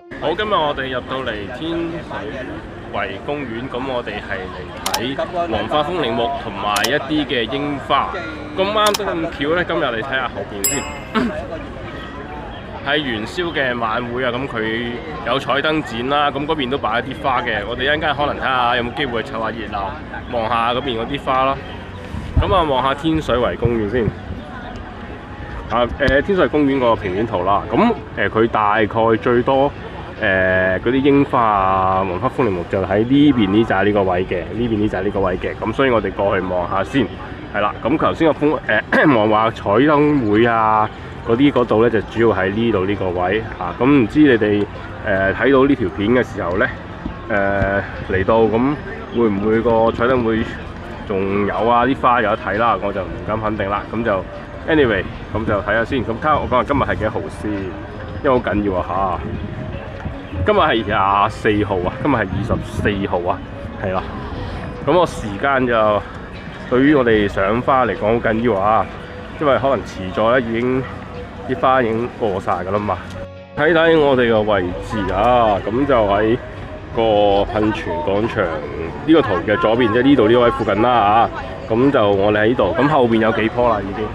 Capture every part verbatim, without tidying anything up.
好，今日我哋入到嚟天水圍公園，咁我哋係嚟睇黃花風鈴木同埋一啲嘅櫻花。咁啱得咁巧咧，今日你睇下後邊先，係元宵嘅晚會啊！咁佢有彩燈展啦，咁嗰邊都擺一啲花嘅。我哋一陣間可能睇下有冇機會湊下熱鬧，望下嗰邊嗰啲花啦。咁啊，望下天水圍公園先。啊，誒、呃、天水圍公園個平面圖啦。咁誒佢大概最多。誒嗰啲櫻花啊、黃花風鈴木就喺呢邊呢扎呢個位嘅，呢邊呢扎呢個位嘅，咁所以我哋過去望下先，係啦。咁頭先個風誒望話彩燈會啊嗰啲嗰度咧，就主要喺呢度呢個位嚇。咁、啊、唔知你哋誒睇到呢條片嘅時候咧，誒嚟到咁會唔會個彩燈會仲有啊？啲花有得睇啦，我就唔敢肯定啦。咁就 anyway， 咁就睇下先。咁睇下我講下今日係幾號先，因為好緊要啊嚇。今日係廿四號啊，今日係二十四號啊，係啦。咁個時間就對於我哋賞花嚟講好緊要啊，因為可能遲咗咧，已經啲花已經過晒㗎啦嘛。睇睇我哋個位置啊，咁就喺個噴泉廣場呢個圖嘅左邊，即係呢度呢位附近啦啊。咁就我哋喺呢度，咁後邊有幾棵啦已經。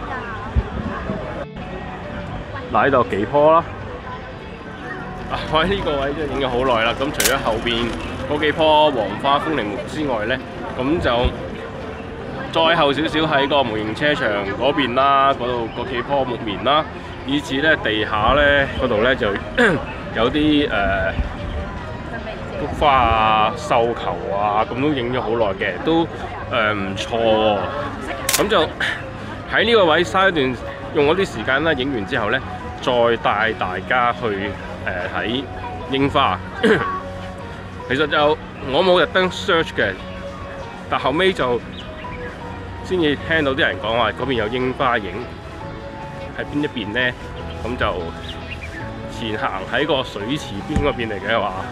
嗱，呢度幾棵啦。我喺呢個位真係影咗好耐啦。咁除咗後邊嗰幾棵黃花風鈴木之外咧，咁就再後少少喺個模型車場嗰邊啦，嗰度嗰幾棵木棉啦，以至咧地下咧嗰度咧就有啲誒、呃、菊花啊、繡球啊，咁都影咗好耐嘅，都誒唔錯喎。咁就喺呢個位嘥一段用嗰啲時間啦，影完之後咧，再帶大家去。誒睇櫻花，其實就我冇特登 search 嘅，但後尾就先至聽到啲人講話嗰邊有櫻花影，喺邊一邊咧？咁就前行喺個水池邊嗰邊嚟嘅話，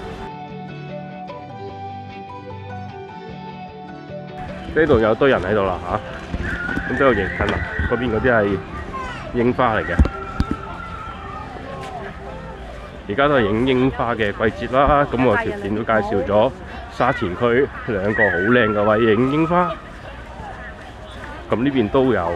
呢度有堆人喺度啦嚇，咁都有影緊啦。嗰邊嗰啲係櫻花嚟嘅。而家都係影櫻花嘅季節啦，咁我條片都介紹咗沙田區兩個好靚嘅位影櫻花，咁呢邊都有。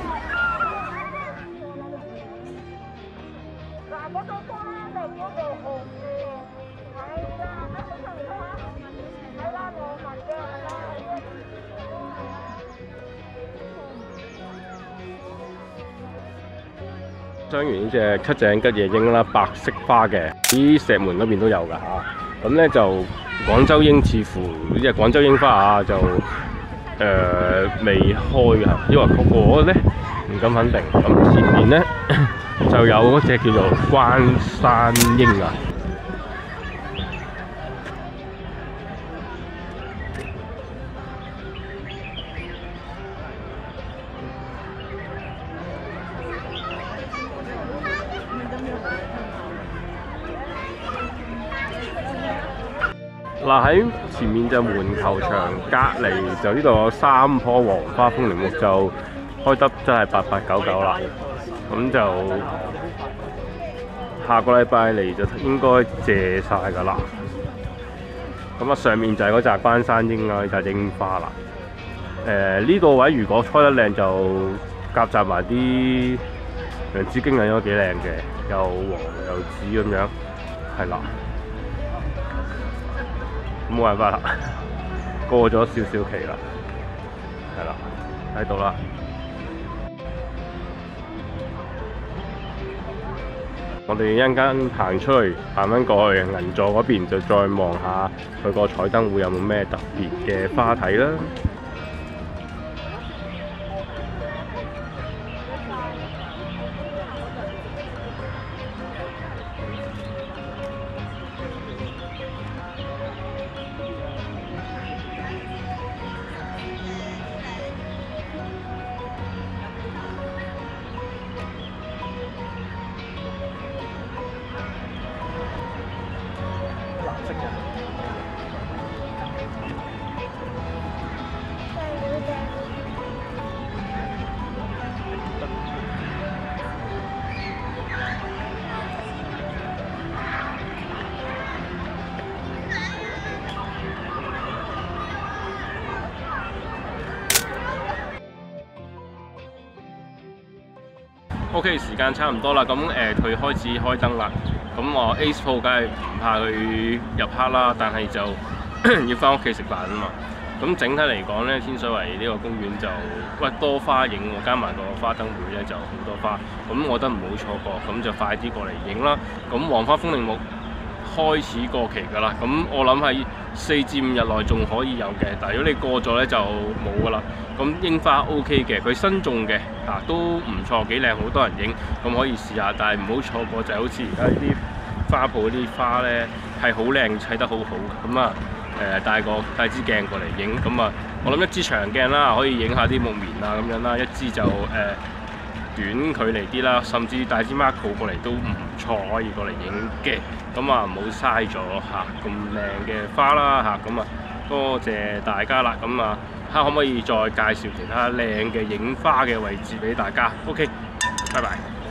張完呢隻七井吉野櫻啦，白色花嘅，喺石門嗰邊都有㗎嚇。咁咧就廣州櫻似乎呢隻廣州櫻花啊，就誒、呃、未開㗎，因為嗰個咧唔敢肯定。咁前面咧就有嗰隻叫做關山櫻啊。嗱，喺前面就門球場，隔離就呢度有三棵黃花風鈴木，就開得真係八八九九啦。咁就下個禮拜嚟就應該謝晒㗎啦。咁啊，上面就係嗰隻關山櫻啦，呢隻櫻花啦。誒、呃、呢、這個位如果開得靚，就夾雜埋啲楊枝經理都幾靚嘅，又黃又紫咁樣，係啦。冇辦法啦，過咗少少期啦，係啦，喺度啦。我哋一陣間行出去，行返過去銀座嗰邊，就再望下佢個彩燈會有冇咩特別嘅花睇啦。 OK， 時間差唔多啦，咁誒佢開始開燈啦。咁我 Ace 鋪梗係唔怕佢入黑啦，但係就要翻屋企食飯啊嘛。咁整體嚟講咧，天水圍呢個公園就喂多花影喎，加埋個花燈會咧就好多花，咁我覺得唔好錯過，咁就快啲過嚟影啦。咁黃花風鈴木開始過期㗎啦，咁我諗喺四至五日內仲可以有嘅，但係如果你過咗咧就冇㗎啦。咁櫻花 OK 嘅，佢新種嘅啊都唔錯，幾靚，好多人影，咁可以試下，但係唔好錯過就係好似而家呢啲花鋪啲花咧係好靚，砌得好好，咁啊誒帶個帶支鏡過嚟影，咁啊我諗一支長鏡啦，可以影下啲木棉啊咁樣啦，一支就誒、呃、短距離啲啦，甚至帶支 Macro 過嚟都唔錯，可以過嚟影嘅，咁啊唔好嘥咗嚇咁靚嘅花啦嚇，咁啊多謝大家啦，咁啊睇下可唔可以再介紹其他靚嘅影花嘅位置俾大家 ，OK， 拜拜。